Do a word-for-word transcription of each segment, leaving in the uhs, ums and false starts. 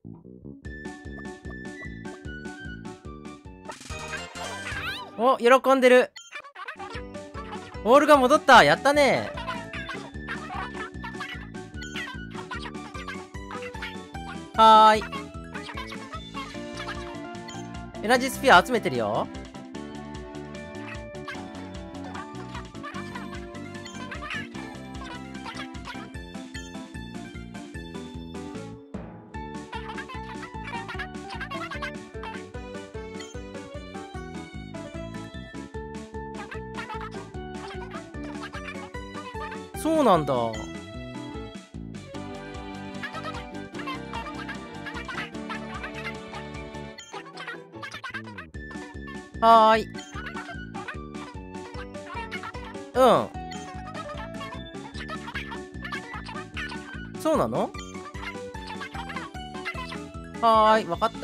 お、喜んでる。ボールが戻った。やったね。はーい。エナジースフィア集めてるよ。そうなんだ。はーい。うん。そうなの？はーい、わかった。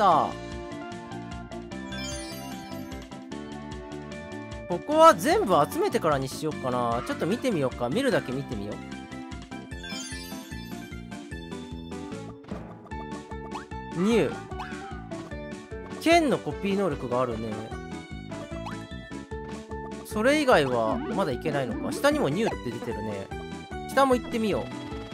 ここは全部集めてからにしようかな。ちょっと見てみようか。見るだけ見てみよう。ニュー。剣のコピー能力があるね。それ以外はまだいけないのか。下にもニューって出てるね。下も行ってみよ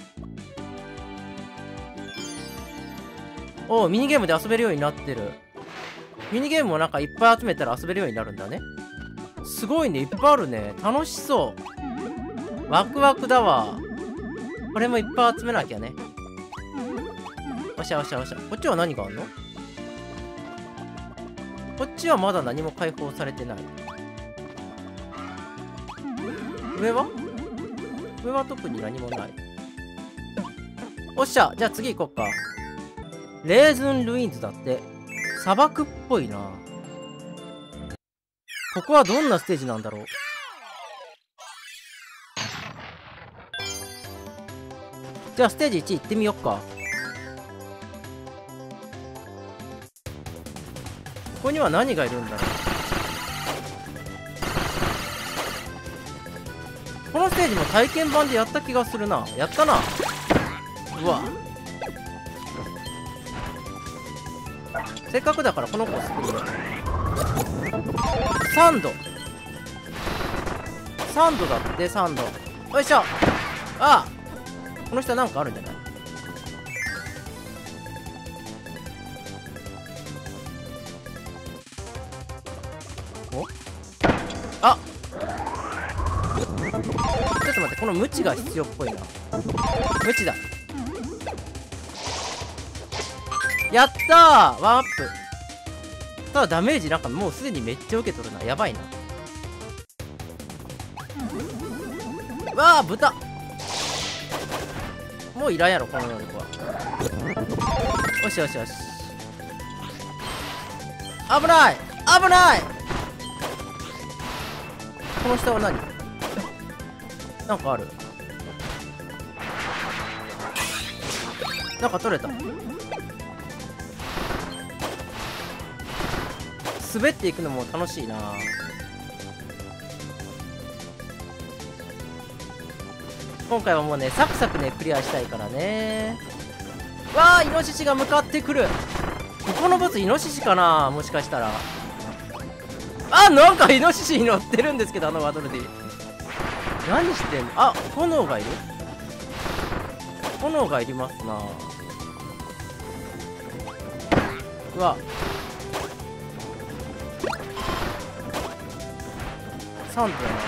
う。おう、ミニゲームで遊べるようになってる。ミニゲームもなんかいっぱい集めたら遊べるようになるんだね。すごいね、いっぱいあるね。楽しそう。ワクワクだわ。これもいっぱい集めなきゃね。おしゃおしゃおしゃ。こっちは何があんの？こっちはまだ何も解放されてない。上は？上は特に何もない。おっしゃ、じゃあ次行こっか。レーズンルインズだって。砂漠っぽいな。ここはどんなステージなんだろう。じゃあステージいち行ってみよっか。ここには何がいるんだろう。このステージも体験版でやった気がするな。やったな。うわ。せっかくだからこの子を作るよ。サンド。サンドだってサンド。よいしょ。ああ。この下なんかあるんじゃない？お？あ。ちょっと待って、このムチが必要っぽいな。ムチだ。やったー！ワンアップ。ただダメージなんかもうすでにめっちゃ受け取るな。やばいな。わあ、豚。もういらんやろ、この能力は。よしよしよし。危ない危ない。この下は何？なんかある。なんか取れた。滑っていくのも楽しいな。今回はもうね、サクサクねクリアしたいからね。わあ、イノシシが向かってくる。ここのボスイノシシかな、もしかしたら。あ、なんかイノシシに乗ってるんですけど、あのバトルで何してんの。あ、炎がいる。炎がいりますな。うわ、サンドやな。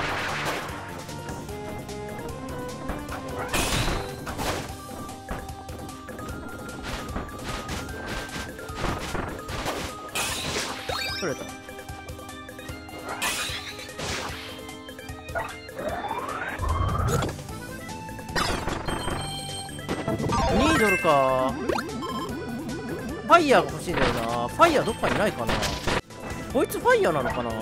取れた。ニードルか。ファイヤーが欲しいんだよな。ファイヤーどっかにないかな。こいつファイヤーなのかな。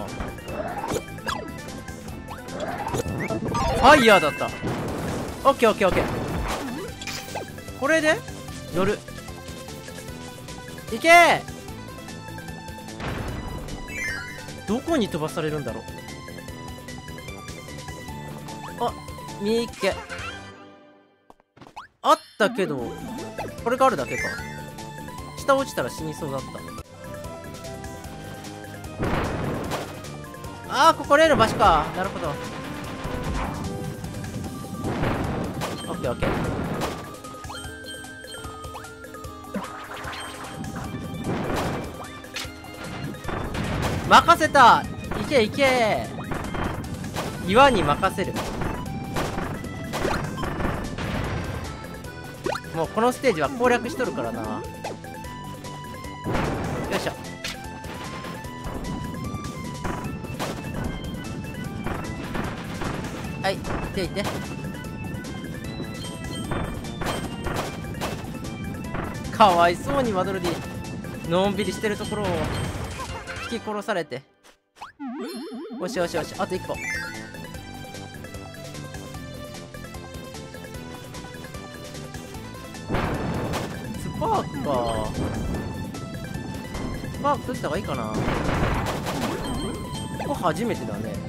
ファイヤーだった。オッケーオッケーオッケー。これで乗る。いけー。どこに飛ばされるんだろう。あ、見っけ。あったけどこれがあるだけか。 下落ちたら死にそうだった。ああ、ここ例の場所か。なるほど。オッケーオッケー。任せた。いけいけ。岩に任せる。もうこのステージは攻略しとるからな。よいしょ。はい、行って行って。かわいそうにマドルディ、のんびりしてるところを引き殺されて。よしよしよし、あといっこ。スパークか。スパーク取った方がいいかな。ここ初めてだね。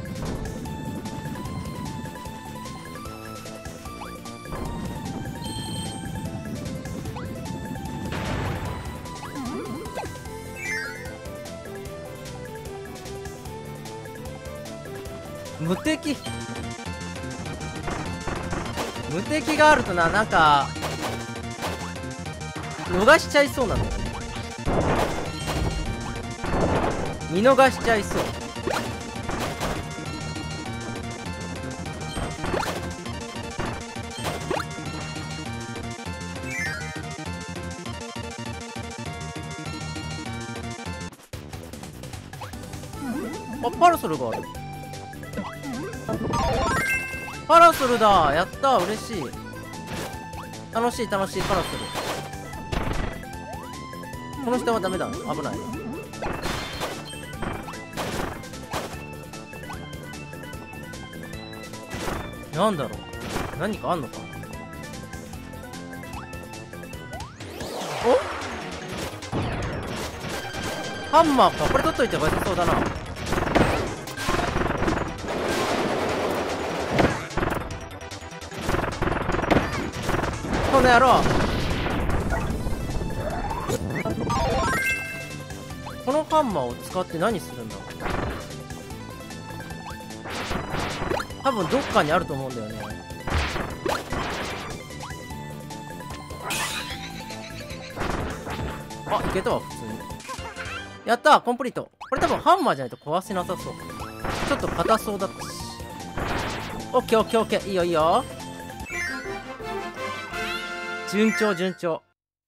無敵無敵があるとな、なんか逃しちゃいそうなんだよね。見逃しちゃいそう。あ、パラソルがある。パラソルだ。やったー、嬉しい。楽しい楽しい。パラソル。この下はダメだ。危ない。なんだろう、何かあんのか。お、ハンマーか。これ取っといても良さそうだな。この野郎。このハンマーを使って何するんだ。多分どっかにあると思うんだよね。あ、いけたわ普通に。やったー、コンプリート。これ多分ハンマーじゃないと壊せなさそう。ちょっと硬そうだったし。オッケーオッケーオッケー。いいよいいよ。順調順調。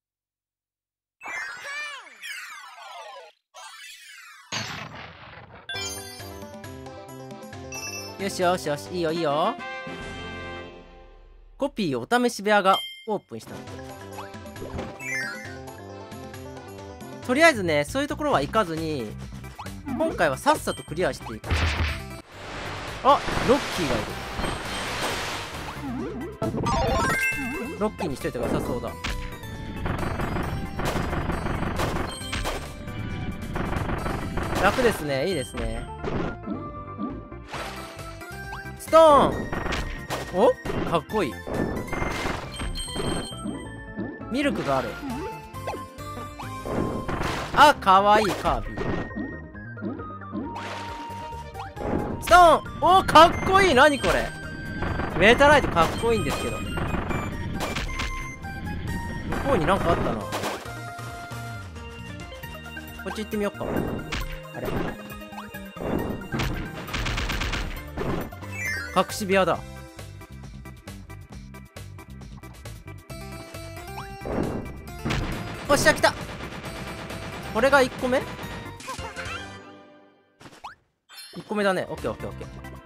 よしよしよし、いいよいいよ。コピーお試し部屋がオープンした。とりあえずね、そういうところは行かずに、今回はさっさとクリアしていく。あ、ロッキーがいる。ロッキーにしといてくださそうだ。楽ですね、いいですね。ストーン。お、かっこいい。ミルクがある。あ、かわいいカービィ。ストーン。お、かっこいい。何これ。メータライトかっこいいんですけど。向こうになんかあったな。こっち行ってみよっか。あれ、隠し部屋だ。おっしゃ、来た。これがいっこめ ?いっ 個目だね。オッケーオッケーオッケー。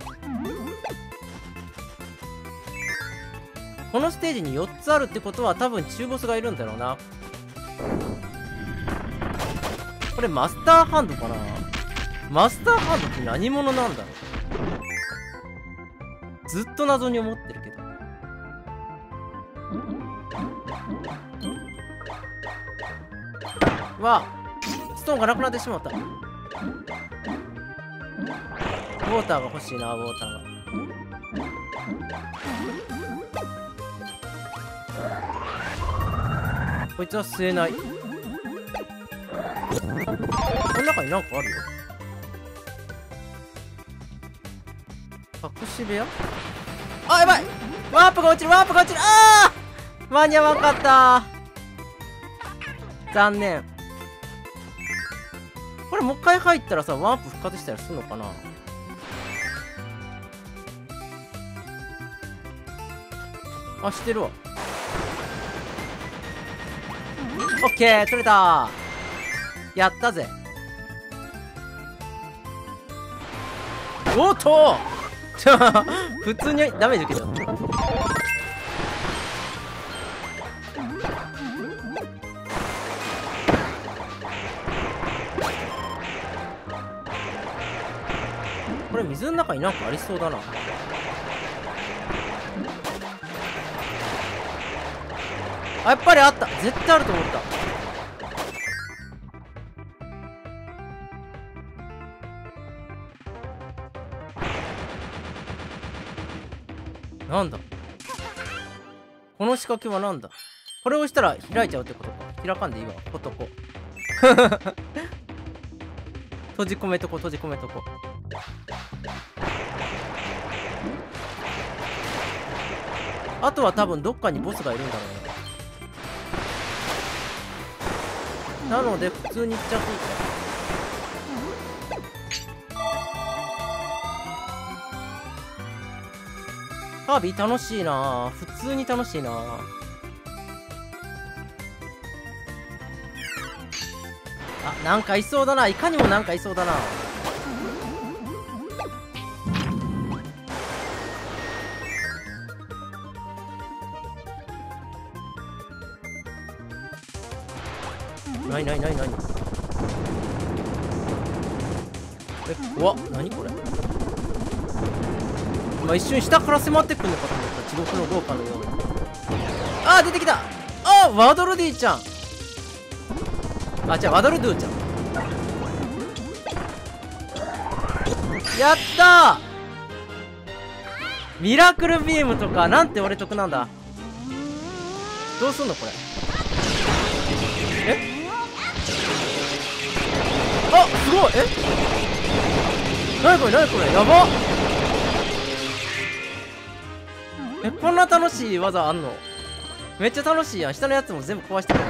このステージによっつあるってことは多分中ボスがいるんだろうな。これマスターハンドかな。マスターハンドって何者なんだろう。ずっと謎に思ってるけど。わあ、ストーンがなくなってしまった。ウォーターが欲しいな、ウォーターが。こいつは吸えない。 この中になんかあるよ。隠し部屋。あ、やばい、ワープが落ちる、ワープが落ちる。あー、間に合わんかった。残念。これもう一回入ったらさ、ワープ復活したりするのかな。あ、してるわ。オッケー、取れた。やったぜ。おっと普通にダメージ受けた。これ水の中になんかありそうだな。あ、やっぱりあった。絶対あると思った。なんだこの仕掛けは。なんだこれを押したら開いちゃうってことか。開かんでいいわ。ほっとこ閉じ込めとこ閉じ込めとこ。あとは多分どっかにボスがいるんだろうな。なので普通に行っちゃっていいか。カービィ楽しいな。普通に楽しいな。あ、なんかいそうだな。いかにもなんかいそうだな。なになになになに。え、怖っ。なにこれ。今一瞬下から迫ってくるのかと思った。地獄の豪華のように。あー、出てきた。あー、ワドルディちゃん。あ、じゃあワドルドゥちゃん。やったー。ミラクルビームとか。なんて俺得なんだ。どうすんのこれ。え、あ、すごい。え、なにこれ、なにこれ。やばっ。え、こんな楽しい技あんの。めっちゃ楽しいやん。下のやつも全部壊してくれる。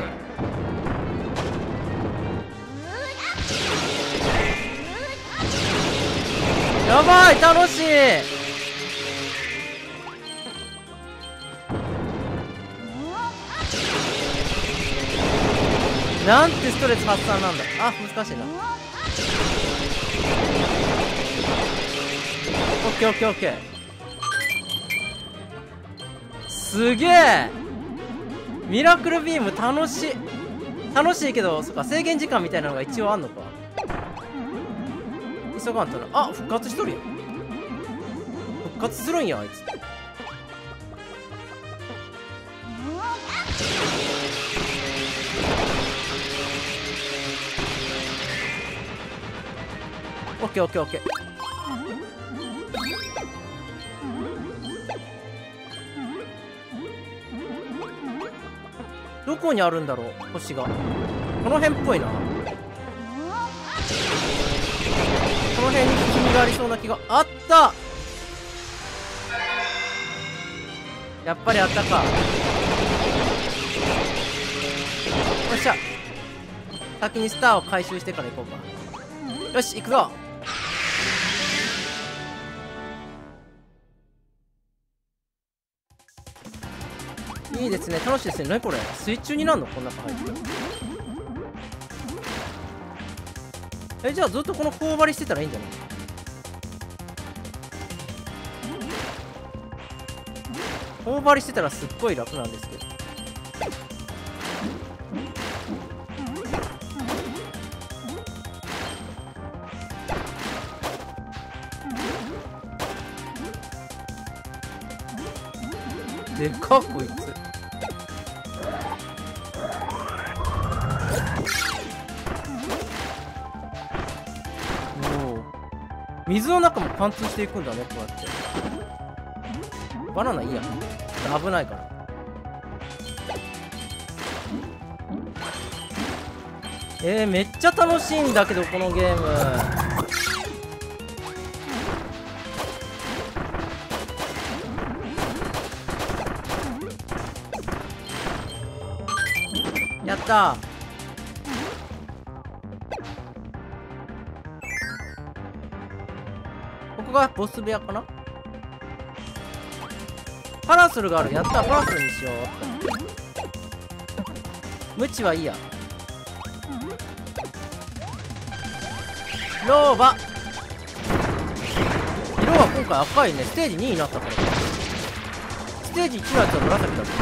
やばい、楽しい。なんてストレス発散なんだ。あ、難しいな。オッケーオッケーオッケー。すげえ。ミラクルビーム楽しい。楽しいけど、そっか、制限時間みたいなのが一応あんのか。急がんとな。あ、復活しとるやん。復活するんや、あいつ。オッケーオッケーオッケー。どこにあるんだろう、星が。この辺っぽいな。この辺に君がありそうな気が。あった。やっぱりあったか。よっしゃ。先にスターを回収してから行こうか。よし、行くぞ。いいですね、楽しいですね。何これ、水中になるの。こんな入ってる。え、じゃあずっとこの頬張りしてたらいいんじゃない。頬張りしてたらすっごい楽なんですけど。でかっこいつ。おお、水の中も貫通していくんだね、こうやって。バナナいいやん、危ないから。 えー、めっちゃ楽しいんだけどこのゲーム。やったー。ここがボス部屋かな。パラソルがある。やったー、パラソルにしよう。ムチはいいや。ローバ色は今回赤いね。ステージにになったから。ステージいちのやつは紫だった。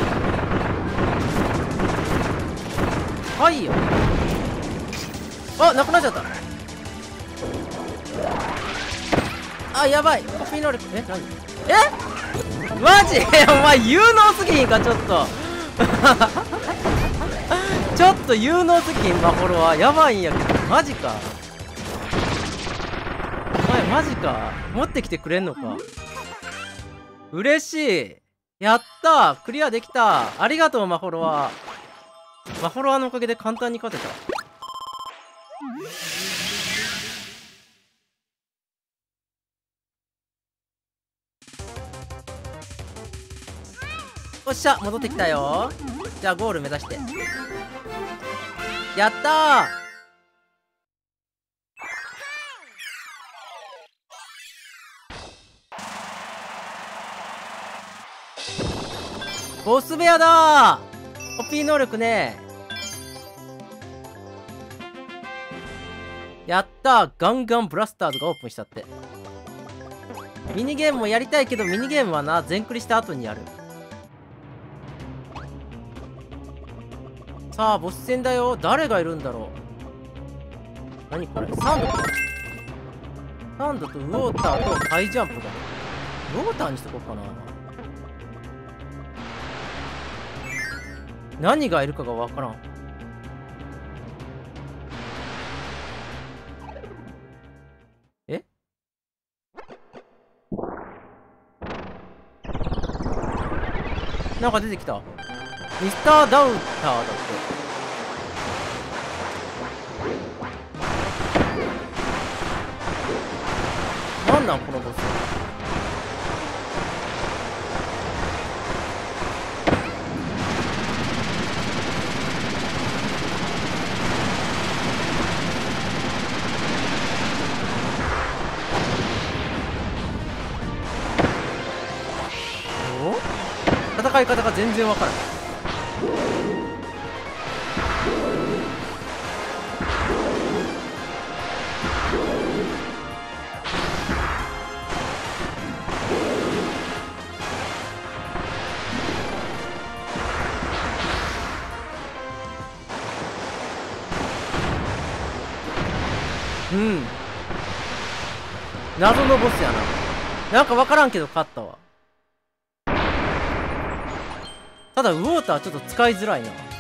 はいよ。あ、なくなっちゃった。あ、やばい。コピー能力。え、何？えマジお前有能すぎひんか、ちょっと。ちょっと有能すぎひん、マホロは。やばいんやけど。マジか。お前マジか。持ってきてくれんのか。嬉しい。やったー。クリアできた。ありがとう、マホロは。マホロワのおかげで簡単に勝てた。おっしゃ、戻ってきたよ。じゃあゴール目指して。やったー。ボス部屋だー。コピー能力ね。やったー。ガンガンブラスターズがオープンしたって。ミニゲームもやりたいけど、ミニゲームはな、全クリした後にやる。さあ、ボス戦だよ。誰がいるんだろう。何これ、サンドか。サンドとウォーターとハイジャンプだ。ウォーターにしとこうかな。何がいるかがわからん。え？なんか出てきた。ミスターダウターだって。なんなんこのボス。お？戦い方が全然わからない。うん。謎のボスやな。なんかわからんけど勝ったわ。ただウォーターちょっと使いづらいな。